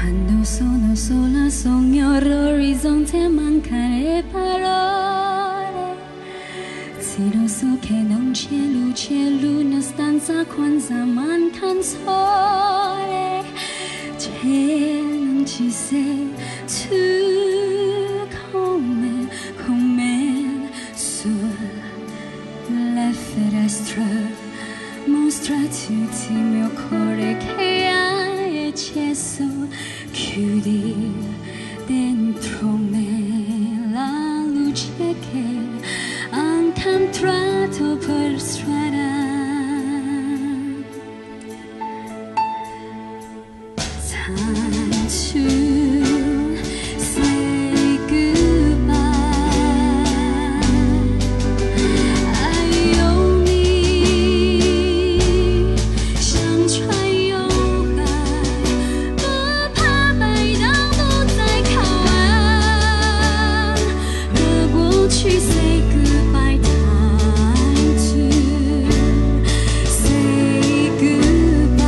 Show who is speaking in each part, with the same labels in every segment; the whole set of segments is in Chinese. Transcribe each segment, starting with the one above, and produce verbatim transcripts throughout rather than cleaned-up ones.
Speaker 1: Quando sono sola sogno l'orizzonte manca le parole. Sì, lo so che non c'è luce in una stanza quando manca il sole. C'è, non ci sei tu come, come sulle finestre. Mostra tutti il mio cuore che hai acceso. Chiudi dentro me la luce che ha incontrato per strada. Time to say goodbye. I only 想穿越海，不怕白当不再靠岸。和过去 say goodbye. Time to say goodbye.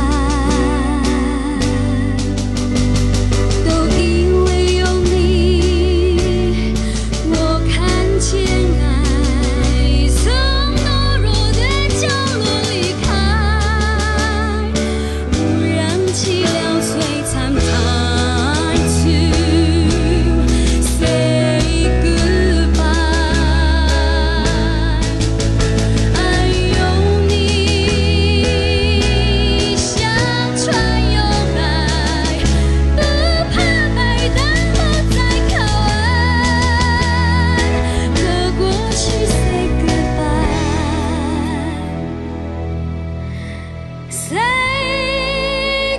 Speaker 1: 都因为有你，我看见爱从懦弱的角落离开，不让寂寥璀璨。Time to say goodbye. 爱有你，像穿越海，不怕白当不再靠岸。和过去 say goodbye. Say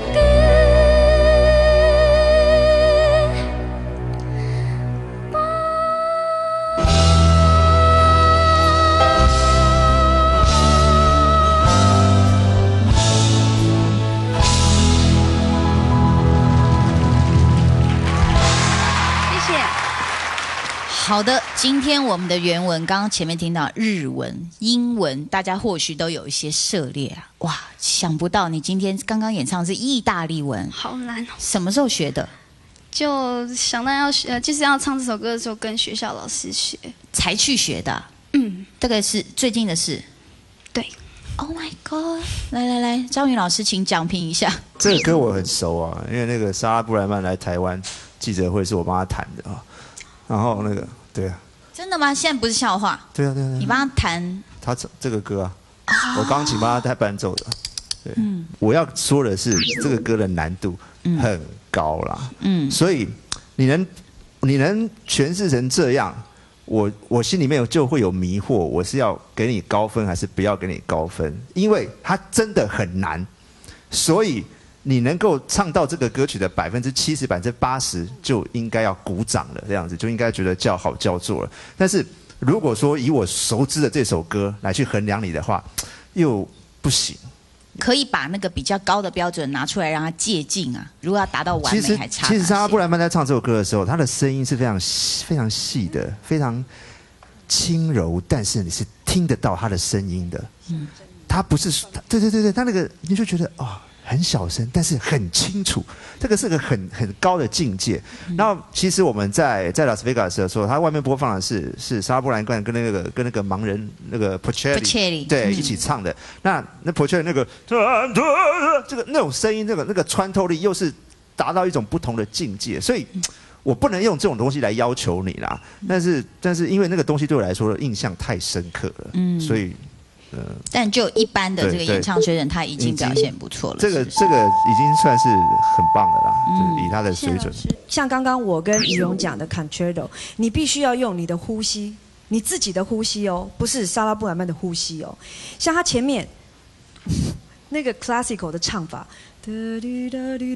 Speaker 1: goodbye. 谢谢。
Speaker 2: 好的，今天我们的原文，刚刚前面听到日文、英文，大家或许都有一些涉猎啊。哇，想不到你今天刚刚演唱的是意大利文，
Speaker 1: 好难哦！
Speaker 2: 什么时候学的？
Speaker 1: 就想到要学，呃就是要唱这首歌的时候，跟学校老师学。
Speaker 2: 才去学的啊？
Speaker 1: 嗯，
Speaker 2: 这个是最近的事。
Speaker 1: 对。
Speaker 2: Oh my god！ 来来来，张宇老师，请讲评一下。
Speaker 3: 这个歌我很熟啊，因为那个莎拉布莱曼来台湾记者会是我帮他弹的啊。然后那个，对啊，
Speaker 2: 真的吗？现在不是笑话。
Speaker 3: 对啊，对啊，对啊
Speaker 2: 你帮他弹
Speaker 3: 他这这个歌啊，我钢琴帮他带伴奏的。对，我要说的是，这个歌的难度很高啦。嗯，所以你能你能诠释成这样，我我心里面就会有迷惑，我是要给你高分还是不要给你高分？因为它真的很难，所以你能够唱到这个歌曲的百分之七十、百分之八十，就应该要鼓掌了，这样子就应该觉得叫好叫座了。但是如果说以我熟知的这首歌来去衡量你的话，又不行。
Speaker 2: 可以把那个比较高的标准拿出来让他借鉴啊。如果要达到完美，还差。
Speaker 3: 其实莎拉布莱曼在唱这首歌的时候，她的声音是非常非常细的，非常轻柔，但是你是听得到她的声音的。嗯，她不是，对对对对，她那个你就觉得哦。很小声，但是很清楚，这个是个很很高的境界。嗯、然后，其实我们在在拉斯维加斯的时候，它外面播放的是是莎拉布莱曼跟那个跟那个盲人那个 Porcelli 对、嗯、一起唱的。那那 Porcelli 那个这个那种声音，那个那个穿透力又是达到一种不同的境界，所以。我不能用这种东西来要求你啦，但是但是因为那个东西对我来说印象太深刻了，嗯，所以。
Speaker 2: 但就一般的这个演唱水准，他已经表现不错了。
Speaker 3: 这个这个已经算是很棒的啦，就是以他的水准。
Speaker 4: 像刚刚我跟怡蓉讲的 Concerto， 你必须要用你的呼吸，你自己的呼吸哦，不是莎拉布莱曼的呼吸哦。像他前面那个 classical 的唱法，你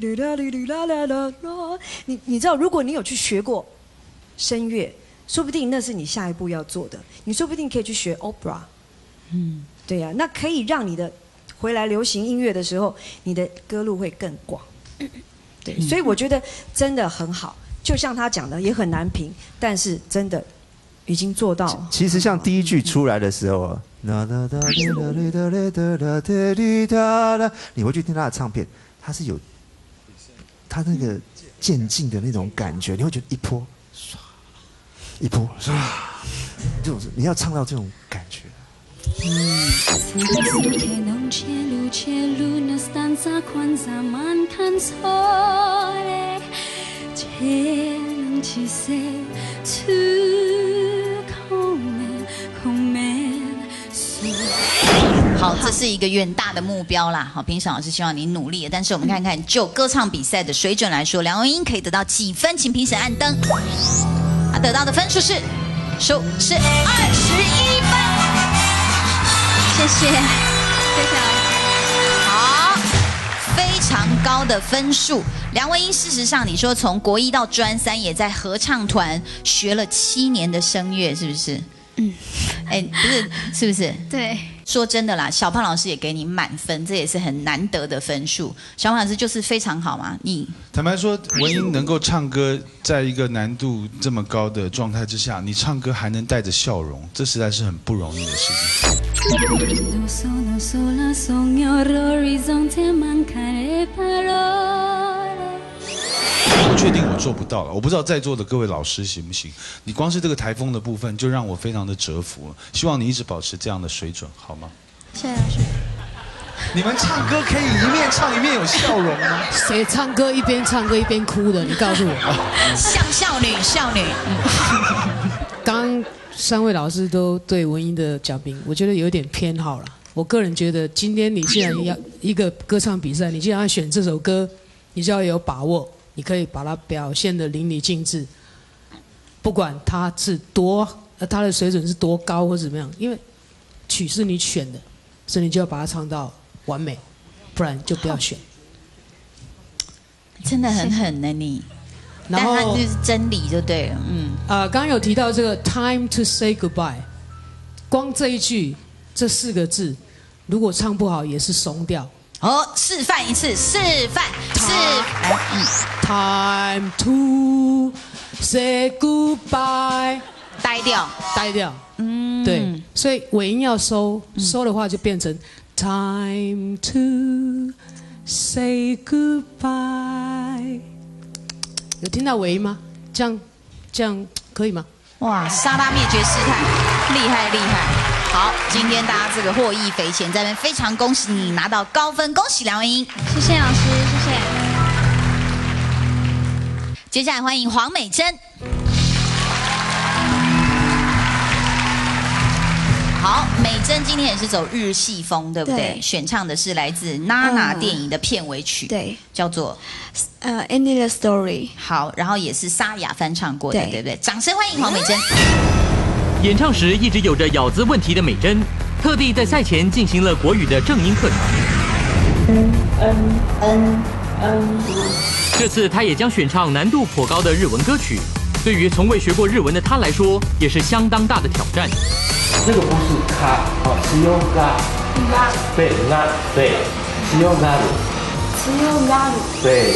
Speaker 4: 你知道，如果你有去学过声乐，说不定那是你下一步要做的。你说不定可以去学 opera。嗯，对呀、啊，那可以让你的回来流行音乐的时候，你的歌路会更广。对，嗯、所以我觉得真的很好。就像他讲的，也很难评，但是真的已经做到。
Speaker 3: 其实像第一句出来的时候，你回去听他的唱片，他是有，他他那个渐进的那种感觉，你会觉得一波，唰，一波，唰，这种你要唱到这种感觉。
Speaker 2: 好，这是一个远大的目标啦。好，评审老师希望你努力，但是我们看看，就歌唱比赛的水准来说，梁文音可以得到几分？请评审按灯。他得到的分数是，数是二十一分。
Speaker 1: 谢谢，谢谢老师。
Speaker 2: 好，非常高的分数。梁文音，事实上，你说从国一到专三，也在合唱团学了七年的声乐，是不是？嗯，哎，不是，是不是？
Speaker 1: 对。
Speaker 2: 说真的啦，小胖老师也给你满分，这也是很难得的分数。小胖老师就是非常好嘛，你
Speaker 5: 坦白说，文音能够唱歌，在一个难度这么高的状态之下，你唱歌还能带着笑容，这实在是很不容易的事情。我确定我做不到了，我不知道在座的各位老师行不行。你光是这个台风的部分就让我非常的折服了，希望你一直保持这样的水准，好吗？
Speaker 1: 谢谢老师。
Speaker 5: 你们唱歌可以一面唱一面有笑容吗？
Speaker 6: 谁唱歌一边唱歌一边哭的？你告诉我。
Speaker 2: 像少女，少女。
Speaker 6: 刚三位老师都对文音的讲评，我觉得有点偏好了。我个人觉得，今天你既然要一个歌唱比赛，你既然要选这首歌，你就要有把握。你可以把它表现得淋漓尽致，不管它是多，呃，它的水准是多高或怎么样，因为曲是你选的，所以你就要把它唱到完美，不然就不要选。
Speaker 2: 真的很狠呢你，
Speaker 6: 然后
Speaker 2: 但它就是真理就对了，嗯。
Speaker 6: 呃，刚刚有提到这个 time to say goodbye， 光这一句这四个字，如果唱不好也是松掉。
Speaker 2: 哦，示范一次，示范，示，来，嗯
Speaker 6: ，time to say goodbye，
Speaker 2: 呆掉，
Speaker 6: 呆掉，
Speaker 2: 嗯，
Speaker 6: 对，所以尾音要收，收的话就变成 time to say goodbye。有听到尾音吗？这样，这样可以吗？
Speaker 2: 哇，沙拉灭绝师太，厉害厉害。好，今天大家这个获益匪浅，在这边非常恭喜你拿到高分，恭喜梁文音，
Speaker 1: 谢谢老师，谢谢。
Speaker 2: 接下来欢迎黄美珍。好，美珍今天也是走日系风，对不对？
Speaker 1: 对
Speaker 2: 选唱的是来自娜娜电影的片尾曲，
Speaker 1: 对，
Speaker 2: 叫做
Speaker 1: 呃《Endless Story》。
Speaker 2: 好，然后也是沙哑翻唱过的，
Speaker 1: 对
Speaker 2: 对不对？掌声欢迎黄美珍。
Speaker 7: 演唱时一直有着咬字问题的美珍，特地在赛前进行了国语的正音课程。嗯嗯嗯嗯。这次她也将选唱难度颇高的日文歌曲，对于从未学过日文的她来说，也是相当大的挑战。
Speaker 8: 这个不是卡哦，是用嘎，对，那对，是用嘎鲁，是用嘎鲁，对。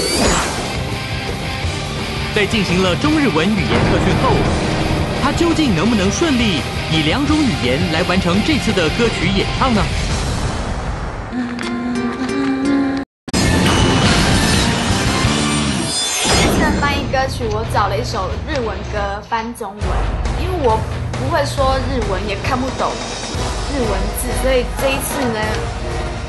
Speaker 7: 在进行了中日文语言特训后，她究竟能不能顺利以两种语言来完成这次的歌曲演唱呢？
Speaker 9: 这次翻译歌曲，我找了一首日文歌翻中文，因为我不会说日文，也看不懂日文字，所以这一次呢，